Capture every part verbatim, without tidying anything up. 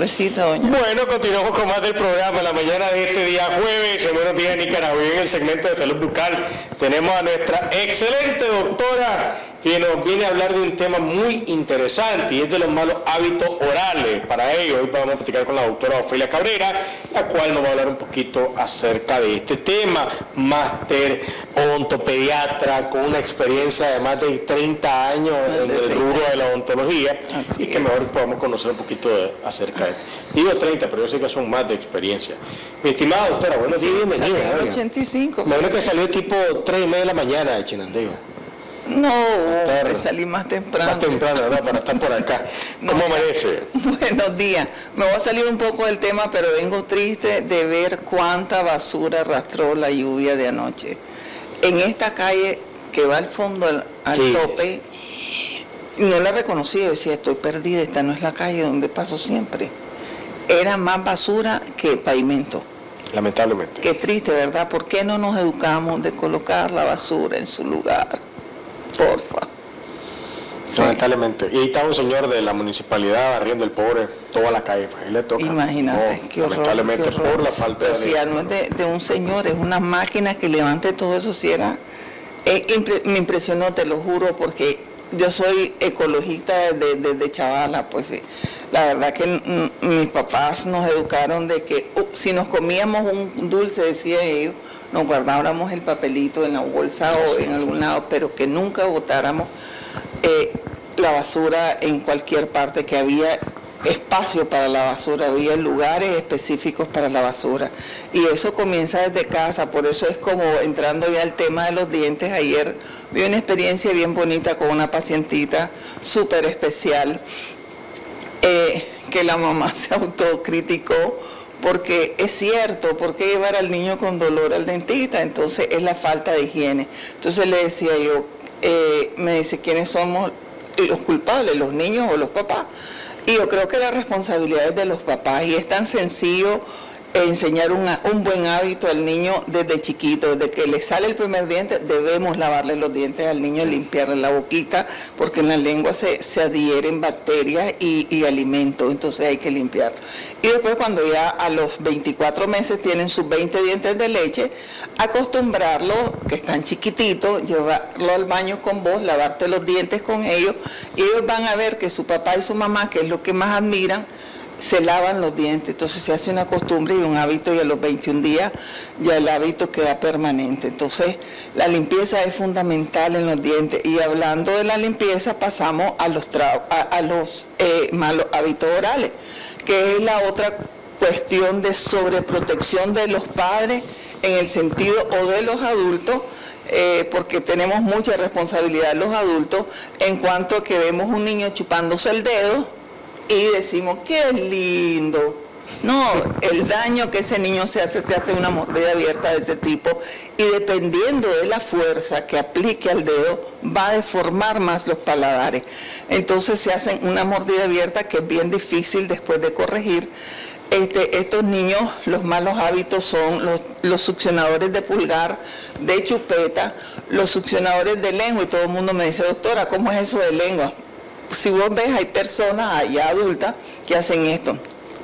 Pobrecita doña. Bueno, continuamos con más del programa. La mañana de este día jueves, en Buenos Días Nicaragua, en el segmento de salud bucal, tenemos a nuestra excelente doctora que nos viene a hablar de un tema muy interesante y es de los malos hábitos orales. Para ello, hoy vamos a platicar con la doctora Ofelia Cabrera, la cual nos va a hablar un poquito acerca de este tema. Máster odontopediatra con una experiencia de más de treinta años en el rubro de la odontología. Así y que es. Mejor podamos conocer un poquito de, acerca de esto. Digo treinta, pero yo sé que son más de experiencia. Mi estimada doctora, buenos días, sí, bienvenida. En el ochenta y cinco. Me imagino que salió tipo tres y media de la mañana de Chinandega. No, salí más temprano. Más temprano, ¿verdad? Para estar por acá. ¿Cómo no, amanece? Buenos días. Me voy a salir un poco del tema, pero vengo triste de ver cuánta basura arrastró la lluvia de anoche. En esta calle que va al fondo, al, al sí, tope, no la reconocí, decía, estoy perdida, esta no es la calle donde paso siempre. Era más basura que pavimento. Lamentablemente. Qué triste, ¿verdad? ¿Por qué no nos educamos de colocar la basura en su lugar? Porfa. Sí. Lamentablemente. Y ahí está un señor de la municipalidad barriendo el pobre toda la calle, pues ahí le toca. Imagínate, oh, qué horror. Lamentablemente qué horror. Por la falta Pero de... si ya no es de, de un señor, es una máquina que levante todo eso, si era... Eh, impre, me impresionó, te lo juro, porque yo soy ecologista desde, desde chavala, pues sí. La verdad que m, mis papás nos educaron de que uh, si nos comíamos un dulce, decía ellos, nos guardábamos el papelito en la bolsa o en algún lado, pero que nunca botáramos eh, la basura en cualquier parte, que había espacio para la basura, había lugares específicos para la basura. Y eso comienza desde casa, por eso es como entrando ya al tema de los dientes. Ayer vi una experiencia bien bonita con una pacientita súper especial, eh, que la mamá se autocriticó, porque es cierto, ¿por qué llevar al niño con dolor al dentista? Entonces es la falta de higiene. Entonces le decía yo, eh, me dice, ¿quiénes somos los culpables, los niños o los papás? Y yo creo que la responsabilidad es de los papás, y es tan sencillo enseñar una, un buen hábito al niño desde chiquito. Desde que le sale el primer diente, debemos lavarle los dientes al niño, limpiarle la boquita, porque en la lengua se, se adhieren bacterias y, y alimentos, entonces hay que limpiar. Y después, cuando ya a los veinticuatro meses tienen sus veinte dientes de leche, acostumbrarlos, que están chiquititos, llevarlo al baño con vos, lavarte los dientes con ellos, y ellos van a ver que su papá y su mamá, que es lo que más admiran, se lavan los dientes. Entonces se hace una costumbre y un hábito, y a los veintiún días ya el hábito queda permanente. Entonces la limpieza es fundamental en los dientes. Y hablando de la limpieza, pasamos a los, a, a los eh, malos hábitos orales, que es la otra cuestión de sobreprotección de los padres en el sentido, o de los adultos, eh, porque tenemos mucha responsabilidad los adultos en cuanto a que vemos un niño chupándose el dedo y decimos, qué lindo. No, el daño que ese niño se hace, se hace una mordida abierta de ese tipo, y dependiendo de la fuerza que aplique al dedo, va a deformar más los paladares. Entonces se hace una mordida abierta que es bien difícil después de corregir. Este, estos niños, los malos hábitos son los, los succionadores de pulgar, de chupeta, los succionadores de lengua, y todo el mundo me dice, doctora, ¿cómo es eso de lengua? Si vos ves, hay personas allá adultas que hacen esto.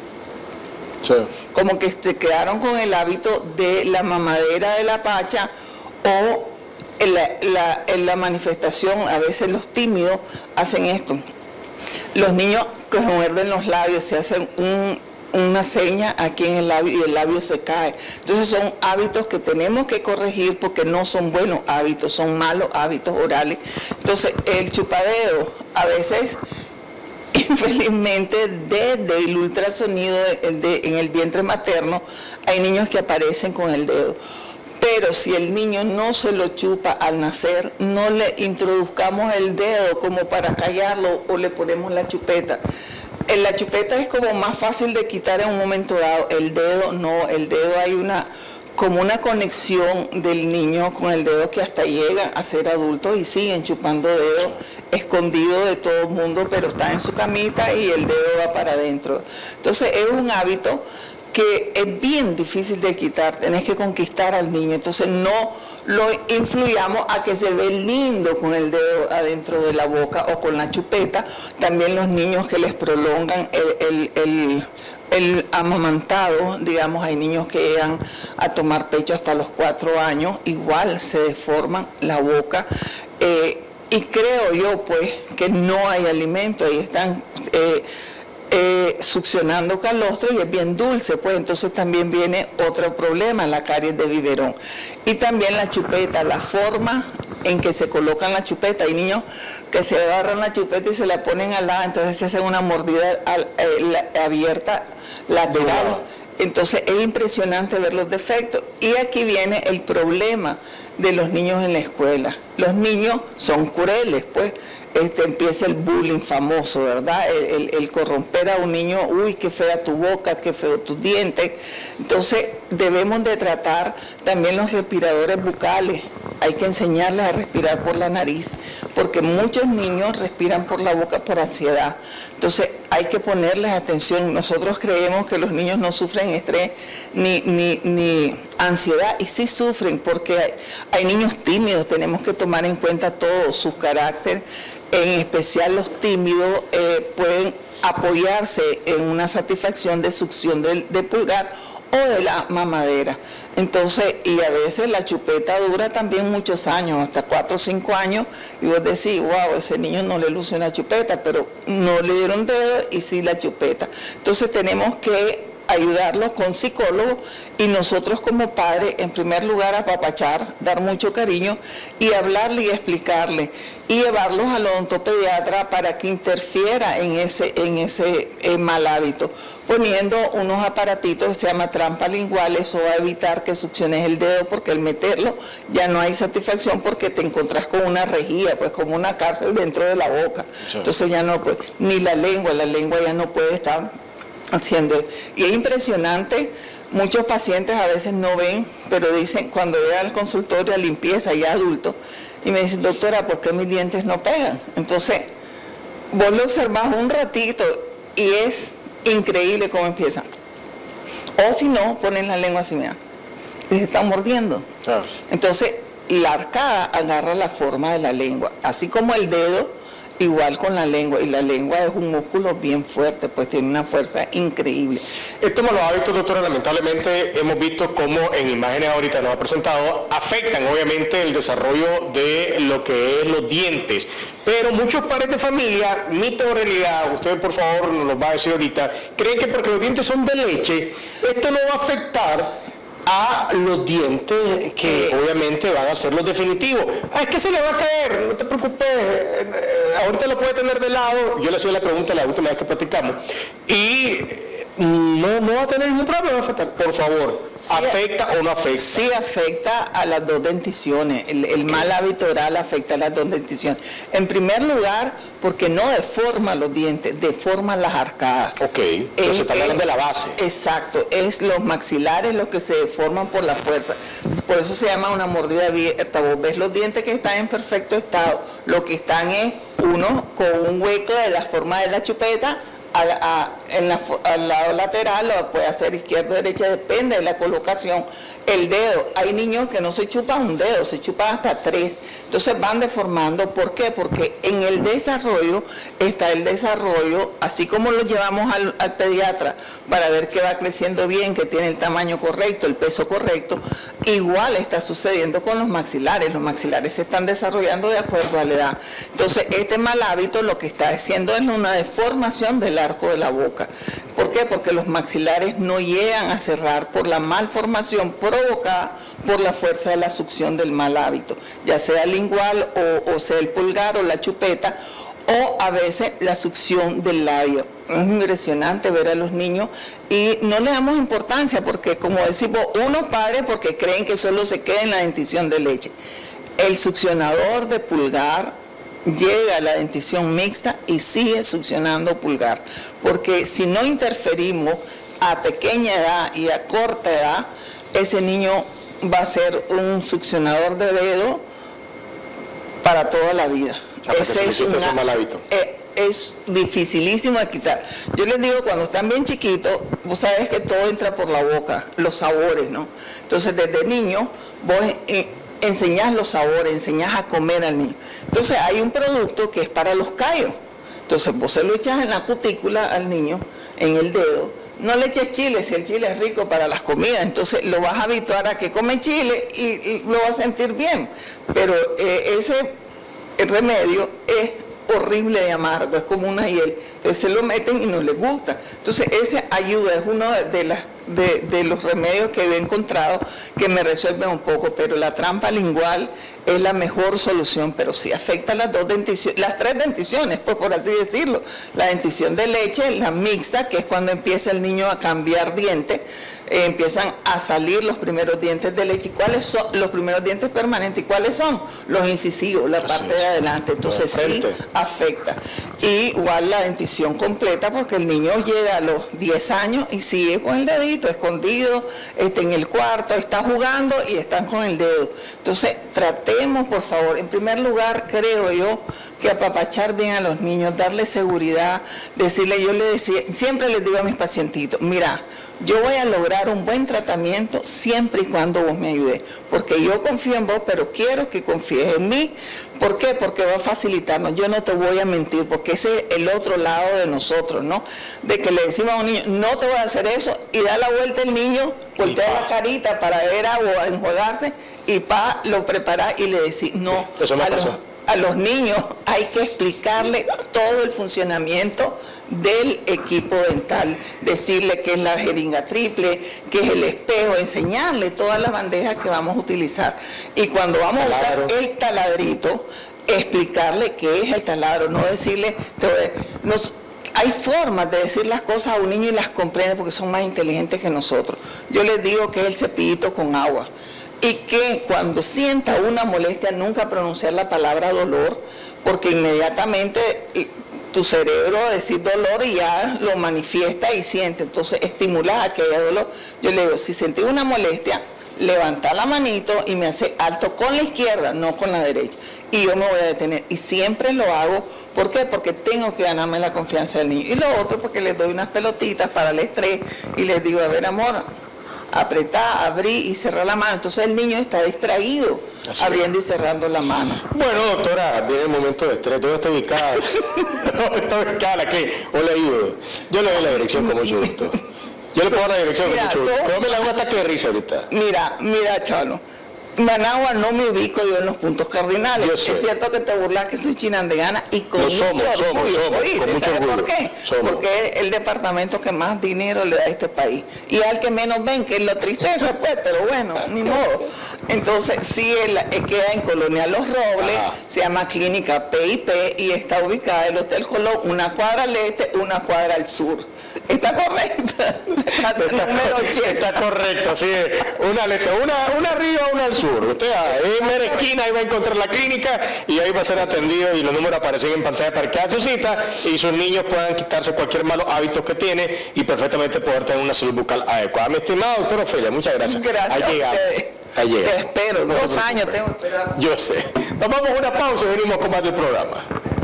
Sí. Como que se quedaron con el hábito de la mamadera de la pacha, o en la, la, en la manifestación, a veces los tímidos hacen esto. Los niños que muerden los labios, se hacen un, una seña aquí en el labio y el labio se cae. Entonces son hábitos que tenemos que corregir, porque no son buenos hábitos, son malos hábitos orales. Entonces el chupadeo, a veces, infelizmente, desde el ultrasonido de, de, en el vientre materno, hay niños que aparecen con el dedo. Pero si el niño no se lo chupa al nacer, no le introduzcamos el dedo como para callarlo, o le ponemos la chupeta. En la chupeta es como más fácil de quitar en un momento dado. El dedo no, el dedo hay una como una conexión del niño con el dedo que hasta llega a ser adulto, y siguen chupando dedo escondido de todo el mundo, pero está en su camita y el dedo va para adentro. Entonces es un hábito que es bien difícil de quitar, tenés que conquistar al niño, entonces no lo influyamos a que se ve lindo con el dedo adentro de la boca o con la chupeta. También los niños que les prolongan el, el, el, el amamantado, digamos, hay niños que llegan a tomar pecho hasta los cuatro años, igual se deforman la boca, eh, y creo yo pues que no hay alimento, ahí están eh, Eh, succionando calostro y es bien dulce, pues entonces también viene otro problema, la caries de biberón. Y también la chupeta, la forma en que se colocan la chupeta. Hay niños que se agarran la chupeta y se la ponen al lado, entonces se hacen una mordida al, eh, la, abierta lateral. Entonces es impresionante ver los defectos. Y aquí viene el problema de los niños en la escuela. Los niños son crueles, pues. Este, empieza el bullying famoso, ¿verdad? El, el, el corromper a un niño, uy, qué fea tu boca, qué feo tus dientes. Entonces, debemos de tratar también los respiradores bucales. Hay que enseñarles a respirar por la nariz, porque muchos niños respiran por la boca por ansiedad. Entonces, hay que ponerles atención. Nosotros creemos que los niños no sufren estrés ni, ni, ni ansiedad, y sí sufren porque hay, hay niños tímidos. Tenemos que tomar en cuenta todo su carácter. En especial los tímidos eh, pueden apoyarse en una satisfacción de succión del, del pulgar o de la mamadera. Entonces, y a veces la chupeta dura también muchos años, hasta cuatro o cinco años, y vos decís, wow, ese niño no le luce una chupeta, pero no le dieron dedo y sí la chupeta. Entonces tenemos que ayudarlos con psicólogos y nosotros como padres, en primer lugar, apapachar, dar mucho cariño y hablarle y explicarle y llevarlos al odontopediatra para que interfiera en ese, en ese eh, mal hábito, poniendo unos aparatitos que se llama trampas linguales. Eso va a evitar que succiones el dedo, porque al meterlo ya no hay satisfacción, porque te encontrás con una rejilla, pues como una cárcel dentro de la boca. Sí. Entonces ya no, pues, ni la lengua, la lengua ya no puede estar haciendo. Y es impresionante, muchos pacientes a veces no ven, pero dicen, cuando voy al consultorio a limpieza ya adulto, y me dicen, doctora, ¿por qué mis dientes no pegan? Entonces, vos lo observás un ratito y es increíble cómo empiezan. O si no, ponen la lengua así, mira, y se están mordiendo. Claro. Entonces, la arcada agarra la forma de la lengua, así como el dedo, igual con la lengua, y la lengua es un músculo bien fuerte, pues tiene una fuerza increíble. Estos malos hábitos, doctora, lamentablemente hemos visto cómo en imágenes ahorita nos ha presentado, afectan obviamente el desarrollo de lo que es los dientes, pero muchos padres de familia, mito o realidad, usted por favor nos lo va a decir ahorita, creen que porque los dientes son de leche, esto no va a afectar a los dientes que obviamente van a ser los definitivos. Ah, es que se le va a caer, no te preocupes, ahorita lo puede tener de lado. Yo le hacía la pregunta la última vez que platicamos y no, no va a tener ningún problema. Por favor, sí, ¿afecta o no afecta? Sí afecta a las dos denticiones. El, el mal hábito oral afecta a las dos denticiones. En primer lugar, porque no deforma los dientes, deforma las arcadas. Ok, entonces está hablando de la base. Exacto, es los maxilares los que se deforman por la fuerza. Por eso se llama una mordida abierta. Vos ves los dientes que están en perfecto estado, lo que están es uno con un hueco de la forma de la chupeta, A, a, en la, al lado lateral, lo puede hacer izquierda o derecha, depende de la colocación. El dedo, hay niños que no se chupan un dedo, se chupan hasta tres, entonces van deformando. ¿Por qué? Porque en el desarrollo está el desarrollo, así como lo llevamos al, al pediatra para ver que va creciendo bien, que tiene el tamaño correcto, el peso correcto, igual está sucediendo con los maxilares. Los maxilares se están desarrollando de acuerdo a la edad. Entonces este mal hábito lo que está haciendo es una deformación del arco de la boca. ¿Por qué? Porque los maxilares no llegan a cerrar por la malformación provocada por la fuerza de la succión del mal hábito, ya sea lingual o, o sea el pulgar o la chupeta, o a veces la succión del labio. Es impresionante ver a los niños y no le damos importancia, porque como decimos, unos padres porque creen que solo se queda en la dentición de leche. El succionador de pulgar llega a la dentición mixta y sigue succionando pulgar, porque si no interferimos a pequeña edad y a corta edad, ese niño va a ser un succionador de dedo para toda la vida. Ese es un mal hábito. Eh, es dificilísimo de quitar. Yo les digo, cuando están bien chiquitos, vos sabés que todo entra por la boca, los sabores, ¿no? Entonces, desde niño, vos eh, enseñás los sabores, enseñás a comer al niño. Entonces, hay un producto que es para los callos. Entonces, vos se lo echás en la cutícula al niño, en el dedo. No le eches chile, si el chile es rico para las comidas, entonces lo vas a habituar a que come chile y, y lo va a sentir bien. Pero eh, ese remedio es horrible de amargo, es como una hiel. Entonces se lo meten y no les gusta. Entonces esa ayuda es uno de, las, de, de los remedios que he encontrado que me resuelven un poco, pero la trampa lingual es la mejor solución, pero sí afecta las dos denticiones, las tres denticiones, pues por así decirlo. La dentición de leche, la mixta, que es cuando empieza el niño a cambiar diente, eh, empiezan a salir los primeros dientes de leche. ¿Y cuáles son los primeros dientes permanentes? ¿Y cuáles son? Los incisivos, la parte de adelante. Entonces sí afecta. Y igual la dentición completa, porque el niño llega a los diez años y sigue con el dedito escondido, está en el cuarto, está jugando y están con el dedo. Entonces tratemos, por favor, en primer lugar, creo yo, que apapachar bien a los niños, darles seguridad, decirle, yo le decía, siempre les digo a mis pacientitos, mira, yo voy a lograr un buen tratamiento siempre y cuando vos me ayudes, porque yo confío en vos, pero quiero que confíes en mí. ¿Por qué? Porque va a facilitarnos. Yo no te voy a mentir, porque ese es el otro lado de nosotros, ¿no? De que le decimos a un niño, no te voy a hacer eso, y da la vuelta el niño, voltea la carita para ver agua, enjuagarse, y pa, lo prepara y le decís, no. Eso me a pasó. Los, a los niños hay que explicarle todo el funcionamiento del equipo dental, decirle qué es la jeringa triple, qué es el espejo, enseñarle todas las bandejas que vamos a utilizar. Y cuando vamos a usar el taladrito, explicarle qué es el taladro, no decirle, nos, hay formas de decir las cosas a un niño y las comprende porque son más inteligentes que nosotros. Yo les digo que es el cepillito con agua. Y que cuando sienta una molestia nunca pronunciar la palabra dolor, porque inmediatamente tu cerebro decir dolor y ya lo manifiesta y siente, entonces estimula a que haya dolor. Yo le digo, si sentí una molestia, levanta la manito y me hace alto con la izquierda, no con la derecha, y yo me voy a detener, y siempre lo hago. ¿Por qué? Porque tengo que ganarme la confianza del niño. Y lo otro, porque les doy unas pelotitas para el estrés y les digo, a ver, amor, apretar, abrir y cerrar la mano. Entonces el niño está distraído, así abriendo es. Y cerrando la mano. Bueno, doctora, viene el momento de estrés. ¿Dónde está ubicada? ¿Dónde está ubicada la que? ¿O le ayudo? Yo le doy la dirección con mucho gusto. Yo le puedo dar la dirección con mucho gusto. Pero me la hago un ataque de risa ahorita. Mira, mira, Chalo. Managua no me ubico yo en los puntos cardinales. Es cierto que te burlas que soy chinandegana y con no, mucho somos, orgullo. Somos, somos, ¿Oíste? con mucho ¿Sabes orgullo. por qué? Somos. Porque es el departamento que más dinero le da a este país. Y al que menos ven, que es la tristeza, pues, pero bueno, ni modo. Entonces, sí, él, él queda en Colonia Los Robles, ajá, se llama Clínica P I P y está ubicada en el Hotel Colón, una cuadra al este, una cuadra al sur. ¿Está correcta? Está, está correcto, sí. Una al este, una, una arriba, una al sur. Usted en mera esquina ahí va a encontrar la clínica y ahí va a ser atendido y los números aparecen en pantalla para que haga su cita y sus niños puedan quitarse cualquier malo hábito que tiene y perfectamente poder tener una salud bucal adecuada. Mi estimada doctora Ofelia, muchas gracias. Gracias. Ahí llegamos. Ahí llegamos. Te espero, no, dos años tengo que esperar. Yo sé. Nos vamos a una pausa y venimos con más del programa.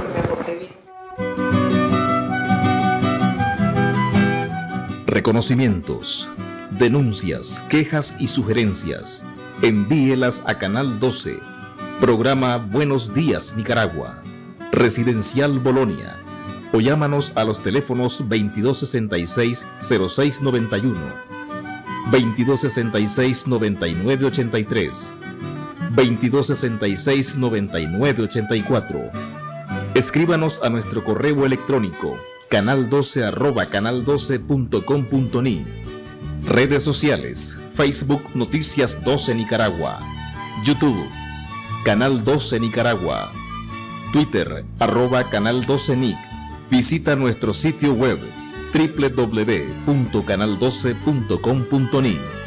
Reconocimientos, denuncias, quejas y sugerencias. Envíelas a Canal doce, programa Buenos Días Nicaragua, Residencial Bolonia, o llámanos a los teléfonos veintidós sesenta y seis, cero seis noventa y uno, veintidós sesenta y seis, noventa y nueve ochenta y tres, veintidós sesenta y seis, noventa y nueve ochenta y cuatro. Escríbanos a nuestro correo electrónico canal doce arroba canal doce punto com punto ni. Redes sociales: Facebook Noticias doce Nicaragua, YouTube Canal doce Nicaragua, Twitter arroba Canal doce Nic. Visita nuestro sitio web doble u doble u doble u punto canal doce punto com punto ni.